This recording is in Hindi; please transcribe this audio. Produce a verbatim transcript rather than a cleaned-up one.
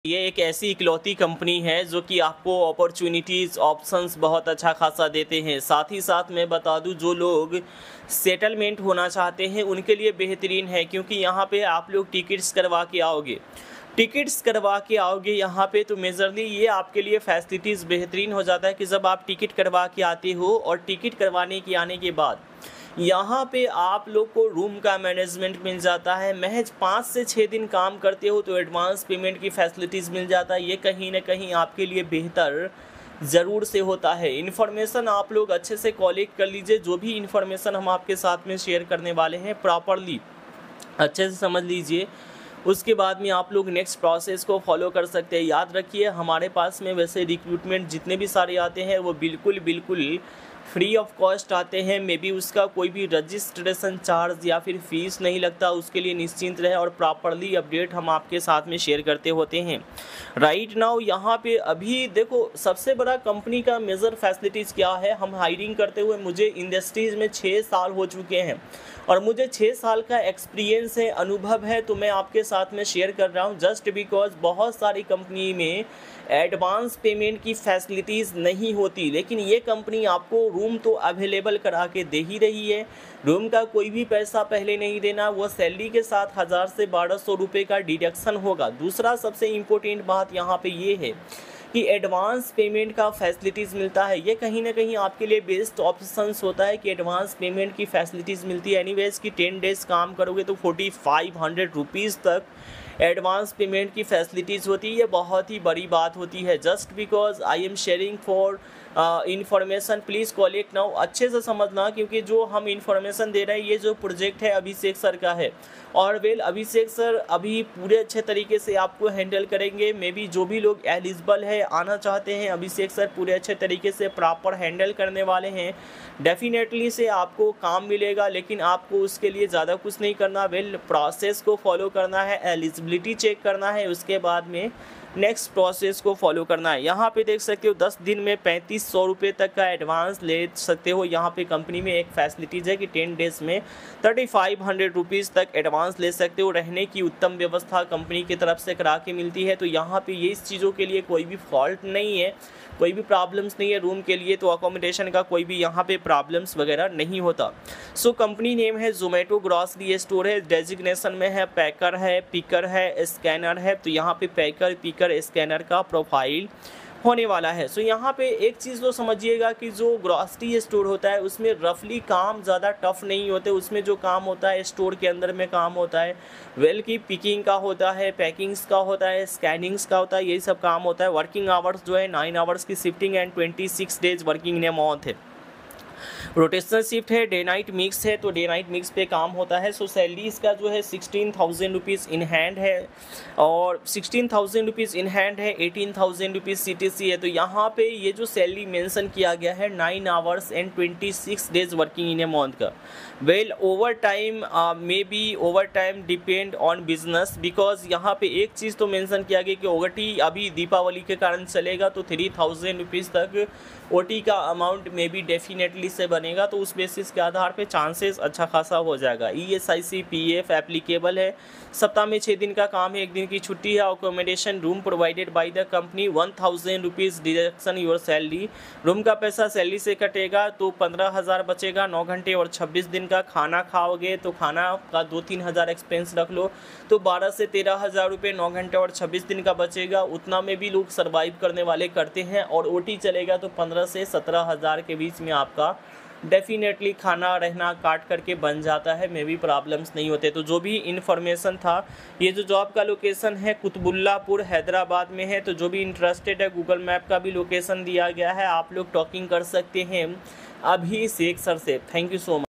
ये एक ऐसी इकलौती कंपनी है जो कि आपको अपॉर्चुनिटीज़ ऑप्शंस बहुत अच्छा खासा देते हैं। साथ ही साथ मैं बता दूं, जो लोग सेटलमेंट होना चाहते हैं उनके लिए बेहतरीन है, क्योंकि यहाँ पे आप लोग टिकट्स करवा के आओगे टिकट्स करवा के आओगे यहाँ पे तो मेजरली ये आपके लिए फैसिलिटीज़ बेहतरीन हो जाता है कि जब आप टिकट करवा के आते हो और टिकट करवाने के आने के बाद यहाँ पे आप लोग को रूम का मैनेजमेंट मिल जाता है। महज पाँच से छः दिन काम करते हो तो एडवांस पेमेंट की फैसिलिटीज़ मिल जाता है। ये कहीं ना कहीं आपके लिए बेहतर ज़रूर से होता है। इन्फॉर्मेशन आप लोग अच्छे से कलेक्ट कर लीजिए। जो भी इन्फॉर्मेशन हम आपके साथ में शेयर करने वाले हैं प्रॉपरली अच्छे से समझ लीजिए, उसके बाद में आप लोग नेक्स्ट प्रोसेस को फॉलो कर सकते हैं। याद रखिए, हमारे पास में वैसे रिक्रूटमेंट जितने भी सारे आते हैं वो बिल्कुल बिल्कुल फ्री ऑफ कॉस्ट आते हैं। मे बी उसका कोई भी रजिस्ट्रेशन चार्ज या फिर फीस नहीं लगता, उसके लिए निश्चिंत रहे और प्रॉपरली अपडेट हम आपके साथ में शेयर करते होते हैं। राइट नाउ यहाँ पे अभी देखो, सबसे बड़ा कंपनी का मेजर फैसिलिटीज़ क्या है। हम हायरिंग करते हुए मुझे इंडस्ट्रीज़ में छः साल हो चुके हैं और मुझे छः साल का एक्सपीरियंस है, अनुभव है, तो मैं आपके साथ में शेयर कर रहा हूँ। जस्ट बिकॉज बहुत सारी कंपनी में एडवांस पेमेंट की फैसिलिटीज़ नहीं होती, लेकिन ये कंपनी आपको रूम तो अवेलेबल करा के दे ही रही है। रूम का कोई भी पैसा पहले नहीं देना, वो सैलरी के साथ हज़ार से बारह सौ रुपये का डिडक्शन होगा। दूसरा सबसे इम्पोर्टेंट बात यहाँ पे ये है कि एडवांस पेमेंट का फैसिलिटीज़ मिलता है। ये कहीं ना कहीं आपके लिए बेस्ट ऑप्शंस होता है कि एडवांस पेमेंट की फैसिलिटीज़ मिलती है। एनीवेज कि टेन डेज़ काम करोगे तो फोर्टी फाइव हंड्रेड रुपीज़ तक एडवांस पेमेंट की फैसिलिटीज़ होती है। ये बहुत ही बड़ी बात होती है। Just because I am sharing for information, please collect now. अच्छे से समझना, क्योंकि जो हम इन्फॉर्मेशन दे रहे हैं ये जो प्रोजेक्ट है अभिषेक सर का है और वेल अभिषेक सर अभी पूरे अच्छे तरीके से आपको हैंडल करेंगे। मे बी जो भी लोग एलिजिबल है आना चाहते हैं, अभिषेक सर पूरे अच्छे तरीके से प्रॉपर हैंडल करने वाले हैं। डेफिनेटली से आपको काम मिलेगा, लेकिन आपको उसके लिए ज़्यादा कुछ नहीं करना। वेल प्रोसेस को फॉलो करना है, एलिजिबिलिटी चेक करना है, उसके बाद में नेक्स्ट प्रोसेस को फॉलो करना है। यहाँ पे देख सकते हो दस दिन में पैंतीस सौ रुपये तक का एडवांस ले सकते हो। यहाँ पे कंपनी में एक फैसिलिटीज़ है कि टेन डेज़ में थर्टी फाइव हंड्रेड रुपीज़ तक एडवांस ले सकते हो। रहने की उत्तम व्यवस्था कंपनी की तरफ से करा के मिलती है, तो यहाँ पे ये इस चीज़ों के लिए कोई भी फॉल्ट नहीं है, कोई भी प्रॉब्लम्स नहीं है। रूम के लिए तो अकोमोडेशन का कोई भी यहाँ पे प्रॉब्लम्स वगैरह नहीं होता। सो कंपनी नेम है जोमेटो ग्रॉसरी स्टोर है। डेजिग्नेशन में है पैकर है, पिकर है, स्कैनर है। तो यहाँ पे पैकर, पिकर, स्कैनर का प्रोफाइल होने वाला है। सो यहाँ पे एक चीज़ तो समझिएगा कि जो ग्रॉसरी स्टोर होता है उसमें रफली काम ज़्यादा टफ नहीं होते। उसमें जो काम होता है स्टोर के अंदर में काम होता है वेल की पिकिंग का होता है, पैकिंग्स का होता है, स्कैनिंग्स का होता है, यही सब काम होता है। वर्किंग आवर्स जो है नाइन आवर्स की shifting and twenty six days working in a month है। रोटेशनल शिफ्ट है, डे नाइट मिक्स है, तो डे नाइट मिक्स पे काम होता है। सो सैलरी इसका जो है sixteen thousand rupees in hand है और sixteen thousand rupees in hand है, eighteen thousand rupees C T C है। तो यहाँ पे ये जो सैलरी मेंशन किया गया है nine hours and twenty six days working in a month का। Well overtime maybe overtime depend on business, because यहाँ पे एक चीज़ तो मेंशन किया गया कि ओटी अभी दीपावली के कारण चलेगा, तो थ्री थाउजेंड रुपीज़ तक ओटी का अमाउंट मे बी डेफिनेटली से बनेगा। तो उस बेसिस के आधार पे चांसेस अच्छा खासा हो जाएगा। E S I C P F applicable है। सप्ताह में छः दिन का काम है, एक दिन की छुट्टी है। Accommodation room provided by the company, one thousand rupees deduction your salary. Room का पैसा सैलरी से कटेगा तो पंद्रह हज़ार बचेगा। नौ घंटे और छब्बीस दिन का खाना खाओगे तो खाना का दो तीन हज़ार एक्सपेंस रख लो, तो बारह से तेरह हज़ार रुपये नौ घंटे और छब्बीस दिन का बचेगा। उतना में भी लोग सर्वाइव करने वाले करते हैं। और ओ टी चलेगा तो पंद्रह से सत्रह हज़ार के बीच में आपका डेफिनेटली खाना रहना काट करके बन जाता है। मे भी प्रॉब्लम्स नहीं होते। तो जो भी इन्फॉर्मेशन था, ये जो जॉब का लोकेशन है कुतुबुल्लापुर हैदराबाद में है। तो जो भी इंटरेस्टेड है गूगल मैप का भी लोकेशन दिया गया है, आप लोग टॉकिंग कर सकते हैं अभिषेक सर से। Thank you so much.